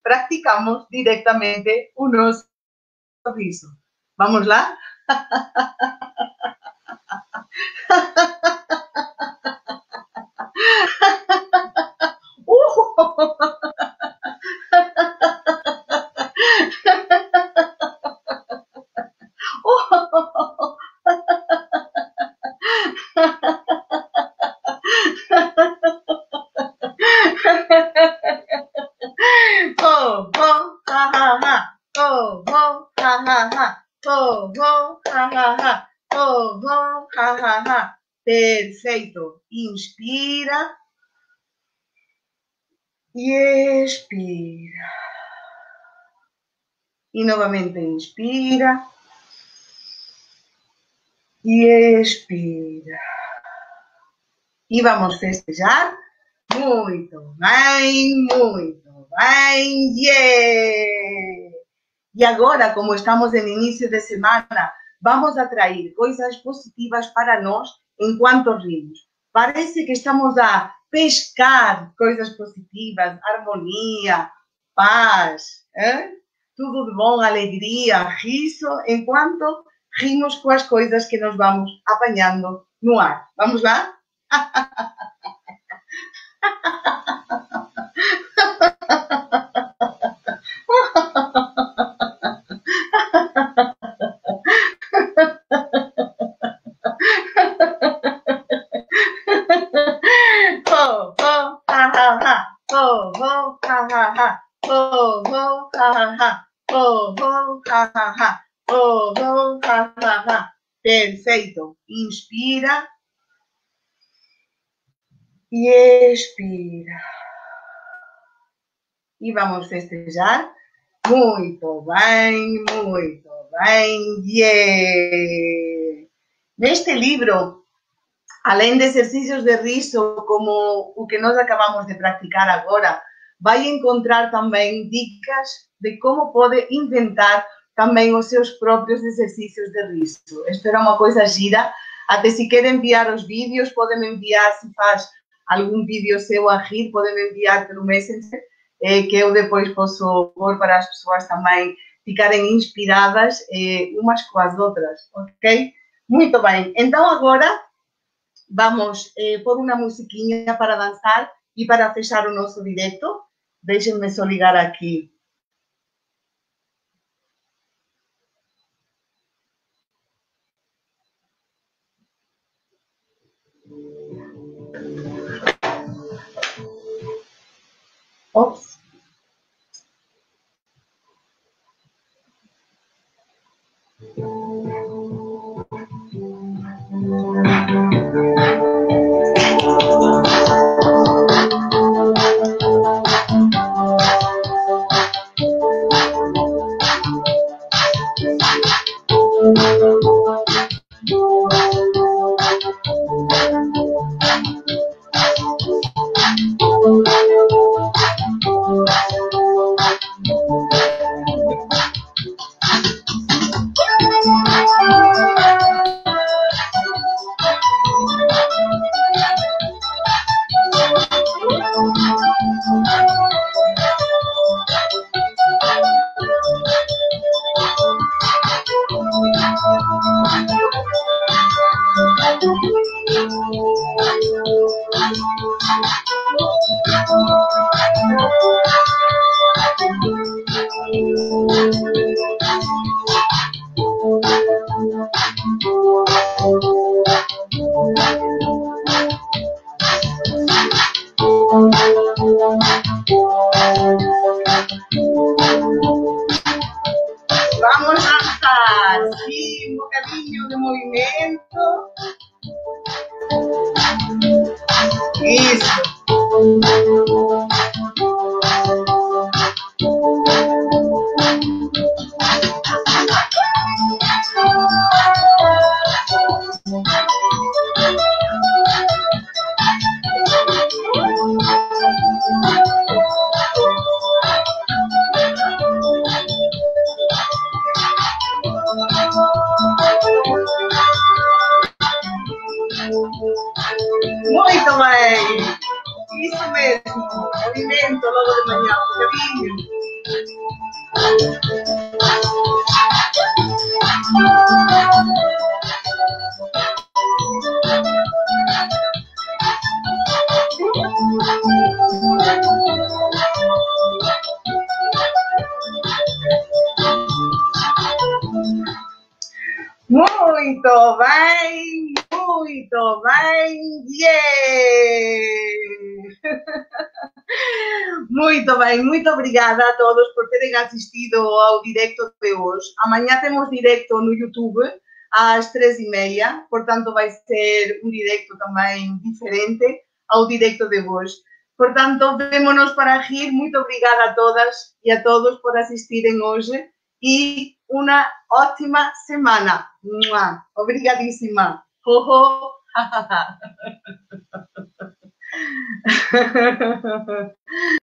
practicamos directamente o nosso sorriso. Vamos lá? Oh, oh, ha, ha, ha. Oh, oh, ha, ha, ha. Oh, oh, ha, ha, ha. Oh, oh, ha, ha, ha. Perfeito. Inspira y expira. Y nuevamente inspira y expira. E vamos festejar muito bem, muito bem, yeah! E agora, como estamos no início de semana, vamos atrair coisas positivas para nós enquanto rimos. Parece que estamos a pescar coisas positivas, harmonia, paz, tudo de bom, alegria, riso, enquanto rimos com as coisas que nós vamos apanhando no ar. Vamos lá? Ho, ho, ha, ha, ha. Ho, ho, ha, ha, ha. Ho, ho, ha, ha, ha. Ho, ho, ha, ha, ha. Ho, ho, ha, ha, ha. Perfeito. Inspira e expira. E vamos festejar. Muito bem, yeah! Neste livro, além de exercícios de riso, como o que nós acabamos de praticar agora, vai encontrar também dicas de como pode inventar também os seus próprios exercícios de riso. Isto era uma coisa gira. Até se quer enviar os vídeos, podem me enviar, se faz algum vídeo seu a rir, podem me enviar pelo Messenger, que eu depois posso pôr para as pessoas também ficarem inspiradas umas com as outras, ok? Muito bem. Então, agora vamos pôr uma musiquinha para dançar e para fechar o nosso direto. Deixem-me só ligar aqui. Ops. Vamos a dançar. Sim, um bocadinho de movimento. Isso. Muito bem. Isso mesmo. Movimento logo de manhã, um bocadinho. Muito bem, muito bem, yeah! Muito bem, muito obrigada a todos por terem assistido ao directo de hoje. Amanhã temos directo no YouTube às 3h30, portanto vai ser um directo também diferente ao directo de hoje. Portanto, vemo-nos para rir. Muito obrigada a todas e a todos por assistirem hoje e uma ótima semana. Obrigadíssima. Ho, ho.